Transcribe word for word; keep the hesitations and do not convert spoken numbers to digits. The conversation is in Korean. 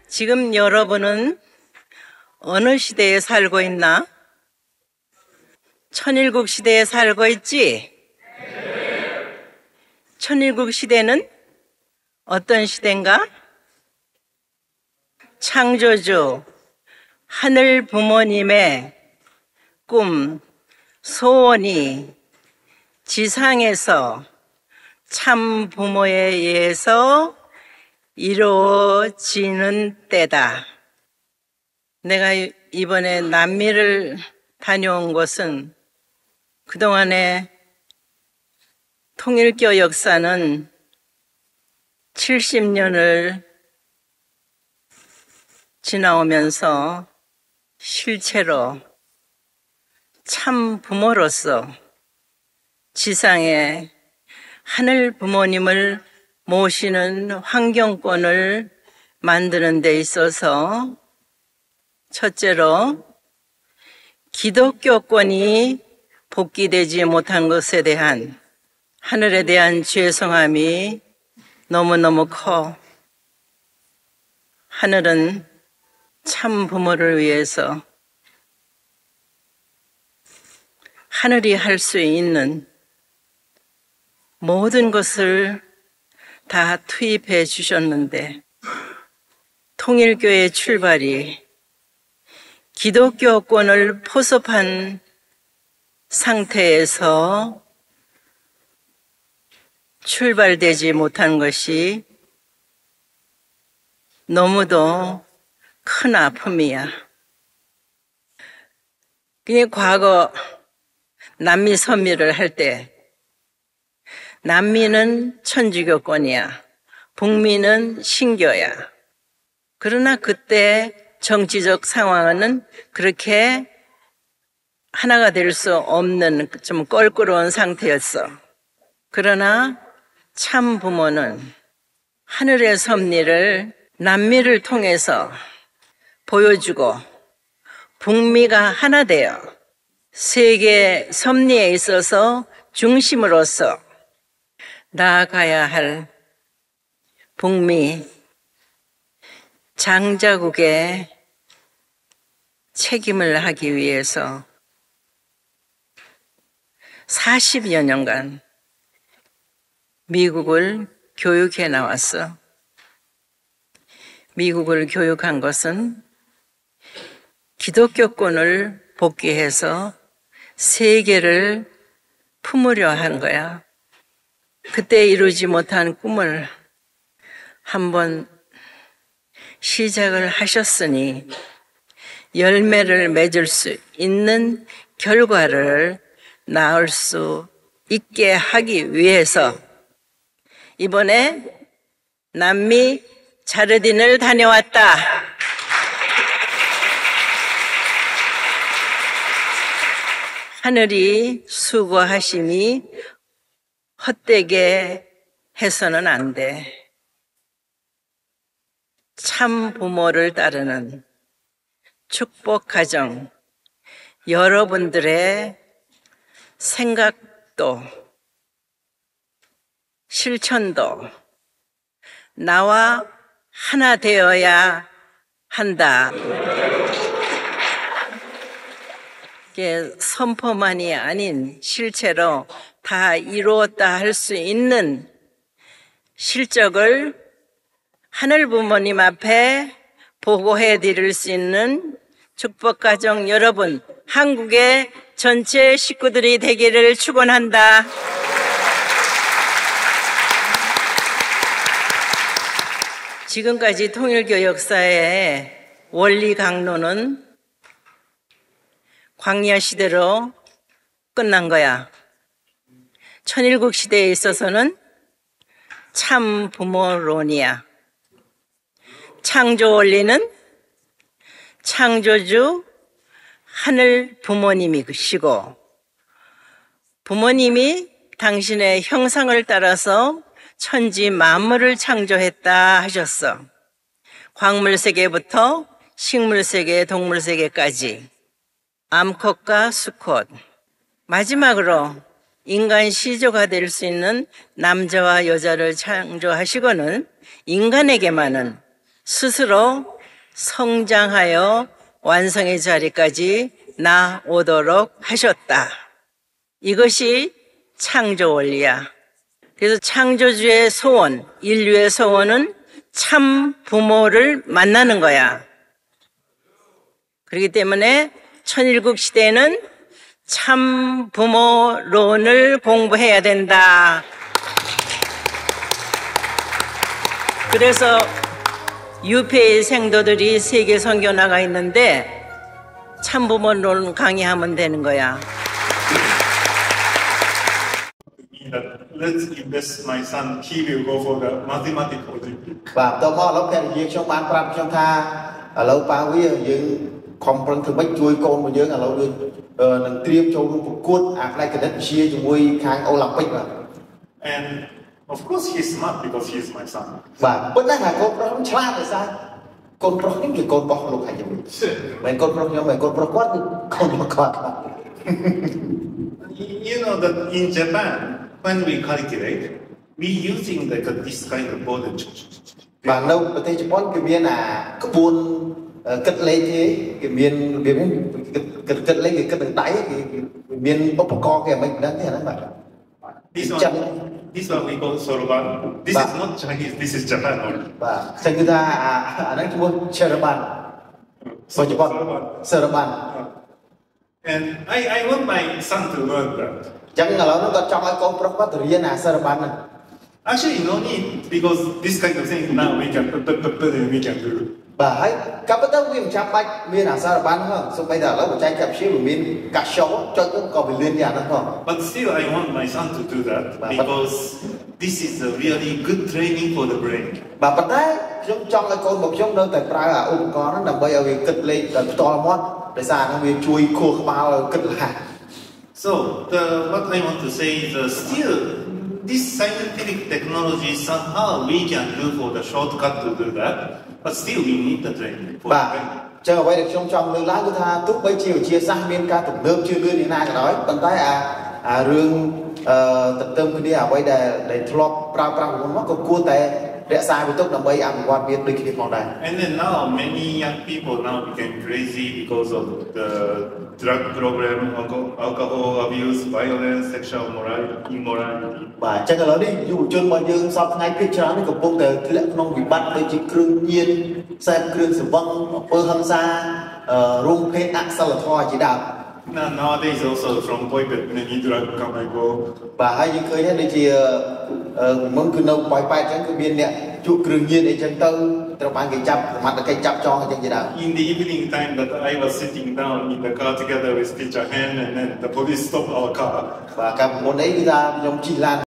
지금 여러분은 어느 시대에 살고 있나? 천일국 시대에 살고 있지? 천일국 시대는 어떤 시대인가? 창조주 하늘 부모님의 꿈, 소원이 지상에서 참 부모에 의해서 이루어지는 때다. 내가 이번에 남미를 다녀온 것은 그동안에 통일교 역사는 칠십 년을 지나오면서 실제로 참 부모로서 지상에 하늘 부모님을 모시는 환경권을 만드는 데 있어서 첫째로 기독교권이 복귀되지 못한 것에 대한 하늘에 대한 죄송함이 너무너무 커. 하늘은 참 부모를 위해서 하늘이 할 수 있는 모든 것을 다 투입해 주셨는데 통일교의 출발이 기독교권을 포섭한 상태에서 출발되지 못한 것이 너무도 큰 아픔이야. 그냥 과거 남미 선미를 할 때 남미는 천주교권이야. 북미는 신교야. 그러나 그때 정치적 상황은 그렇게 하나가 될 수 없는 좀 껄끄러운 상태였어. 그러나 참 부모는 하늘의 섭리를 남미를 통해서 보여주고 북미가 하나 되어 세계 섭리에 있어서 중심으로서 나아가야 할 북미 장자국의 책임을 하기 위해서 사십여 년간 미국을 교육해 나왔어. 미국을 교육한 것은 기독교권을 복귀해서 세계를 품으려 한 거야. 그때 이루지 못한 꿈을 한번 시작을 하셨으니 열매를 맺을 수 있는 결과를 낳을 수 있게 하기 위해서 이번에 남미 자르딘을 다녀왔다. 하늘이 수고하심이 헛되게 해서는 안 돼. 참 부모를 따르는 축복 가정, 여러분들의 생각도 실천도 나와 하나 되어야 한다. 이게 선포만이 아닌 실제로 다 이루었다 할 수 있는 실적을 하늘 부모님 앞에 보고해 드릴 수 있는 축복가정 여러분, 한국의 전체 식구들이 되기를 축원한다. 지금까지 통일교 역사의 원리 강론은 광야 시대로 끝난 거야. 천일국 시대에 있어서는 참 부모론이야. 창조 원리는 창조주 하늘 부모님이시고 부모님이 당신의 형상을 따라서 천지 만물을 창조했다 하셨어. 광물세계부터 식물세계, 동물세계까지 암컷과 수컷, 마지막으로 인간 시조가 될 수 있는 남자와 여자를 창조하시고는 인간에게만은 스스로 성장하여 완성의 자리까지 나오도록 하셨다. 이것이 창조 원리야. 그래서 창조주의 소원, 인류의 소원은 참 부모를 만나는 거야. 그렇기 때문에 천일국 시대에는 참 부모론을 공부해야 된다. 그래서 유페이 생도들이 세계 선교 나가 있는데 참 부모론 강의하면 되는 거야. Let's invest my son. He will go for the mathematical degree. Và tôi mong lúc này dương trong ban pram trong tha ở lâu bao quý dương không phân thường bách chui con mà dương ở lâu được đừng tiêm cho luôn một cuốn à đây cái đất chia cho mui khang Olympic mà. And of course he's smart because he's my son. Và bất đắc là con pro không chán rồi sao? Con pro những cái con bọc lục hay gì? Mấy con pro nhưng mấy con pro quát con bọc quát. You know that in Japan, when we calculate, we using like a, this kind of border. Và đâu ở đây Japan cái miền là cái buôn cất lấy thế cái miền miền cất cất lấy cái cất đường đáy cái miền bốc co cái mình đang thế này mà. This one, this one we call soroban. This is not Chinese. This is Japan only. Và sang người ta à à nói chung là soroban. Và Japan soroban. And I I want my son to learn that. Chẳng là nó có trong cái con pro bắt riêng là soroban này. Actually, no need because this kind of thing now we can we can do. Và hãy các bất cứ miền Nam Bắc miền nào sao bán không? Xong bây giờ lấy một chai cà phê của miền cả số cho cũng còn bị liên nhà nữa không? But still, I want my son to do that because this is a really good training for the brain. Và bắt đấy trong trong cái con một trong đơn tại Praia là ôm có nó nằm bây giờ vì kịch lên là to mót để xa nó vì chui cua bao kịch là. So the what I want to say is uh, still this scientific technology somehow we can do for the shortcut to do that. But still we need the training. Và chờ vậy được trong trong lương lá của ta túc mấy chiều chia sang miền ca tục nước chưa đưa đi na cái nói tận tay à à rương tận tâm cái đi à quay để để thọp prao prao của nó có cua tè để xa với túc làm bây ăn quan biệt được cái món này. And then now many young people now became crazy because of the drug problem, alcohol abuse, violence, sexual immorality. Và chắc là đi dù chân bao nhiêu sau ngày biết chán thì cũng không thể thì lại không bị bắt với chỉ cương nhiên xem cương sự vong bơ hăng xa rung phê ác sao là thôi chỉ đạo. Nowadays also from boy band many drug come and go. Và hai những khơi thế đây chỉ muốn cứ nấu bài bài chẳng cứ biên nè chú cương nhiên để chân tư trong ban cái chắp mặt là cái chắp cho cái gì đó. In the evening time that I was sitting down in the car together with teacher Han and then the police stopped our car. Và cả môn đấy ra trong chi lan